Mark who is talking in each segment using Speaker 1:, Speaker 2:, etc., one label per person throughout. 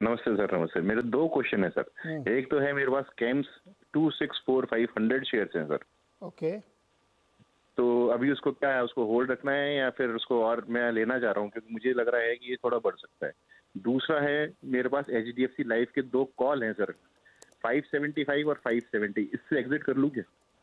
Speaker 1: नमस्ते सर, नमस्ते। मेरे 2 क्वेश्चन है सर। एक तो है मेरे पास कैम्स 264500 शेयर्स हैं सर।
Speaker 2: ओके।
Speaker 1: तो अभी उसको क्या है, उसको होल्ड रखना है या फिर उसको और मैं लेना चाह रहा हूँ क्योंकि मुझे लग रहा है कि ये थोड़ा बढ़ सकता है। दूसरा है मेरे पास एचडीएफसी लाइफ के 2 कॉल हैं सर, 575 और 570, इससे एग्जिट कर लूँ क्या?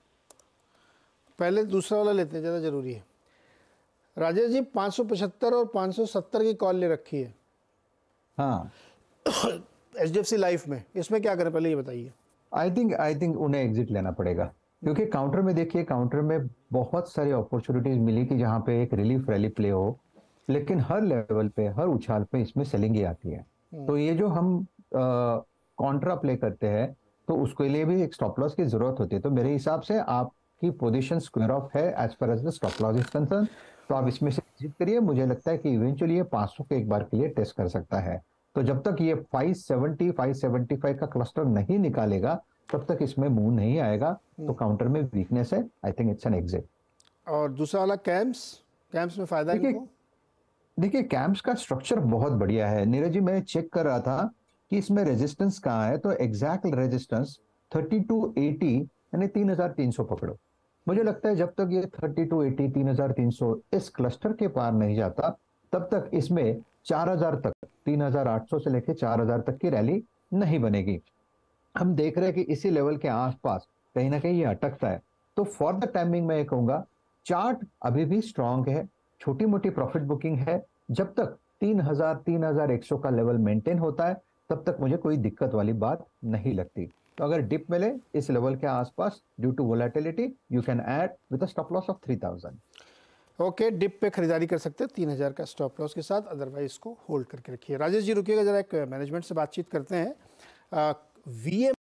Speaker 2: पहले दूसरा वाला लेते हैं, ज़्यादा ज़रूरी है। राजेश जी 575 और 570 की कॉल ले रखी है
Speaker 3: हाँ,
Speaker 2: एचडीएफसी लाइफ में, इसमें क्या करें पहले ये बताइए।
Speaker 3: आई थिंक उन्हें एग्जिट लेना पड़ेगा, क्योंकि काउंटर में देखिए, काउंटर में बहुत सारी अपॉर्चुनिटीज मिली कि जहां पे एक रिलीफ रैली प्ले हो, लेकिन हर लेवल पे, हर उछाल पे इसमें सेलिंग ही आती है। तो ये जो हम कॉन्ट्रा प्ले करते हैं, तो उसके लिए भी एक स्टॉप लॉस की जरूरत होती है। तो मेरे हिसाब से आपकी पोजीशन स्क्वायर ऑफ है as per as the stop loss is concern, तो आप इसमें से एग्जिट करिए। मुझे लगता है कि इवेंचुअली ये 500 के एक बार के लिए टेस्ट कर सकता है। तो जब तक ये 570 575 का क्लस्टर नहीं निकालेगा, तब तक इसमें मूव नहीं आएगा। तो काउंटर में वीकनेस है, I think it's an exit.
Speaker 2: और दूसरा वाला कैम्स, कैम्स में फ़ायदा
Speaker 3: देखिए
Speaker 2: इनको।
Speaker 3: देखिए कैंप्स का स्ट्रक्चर बहुत बढ़िया है नीरज जी। मैं चेक कर रहा था कि इसमें रेजिस्टेंस कहाँ है, तो एग्जैक्ट रेजिस्टेंस 3280, यानी 3300 पकड़ो। मुझे लगता है जब तक ये 3280 3300 इस क्लस्टर के पार नहीं जाता, तब तक इसमें 4000 तक, 3800 से लेकर 4000 तक की रैली नहीं बनेगी। हम देख रहे हैं कि इसी लेवल के आसपास कहीं ना कहीं ये अटकता है। तो फॉर द टाइमिंग मैं ये कहूंगा, चार्ट अभी भी स्ट्रांग है, छोटी मोटी प्रॉफिट बुकिंग है। जब तक 3000 3100 का लेवल मेंटेन होता है, तब तक मुझे कोई दिक्कत वाली बात नहीं लगती। तो अगर डिप मिले इस लेवल के आसपास due to volatility, you can add with a stop loss of 3000।
Speaker 2: Okay, dip पे खरीदारी कर सकते हैं 3000 का स्टॉप लॉस के साथ, अदरवाइज इसको होल्ड करके रखिए। राजेश जी रुकिएगा, जरा एक मैनेजमेंट से बातचीत करते हैं। वीएम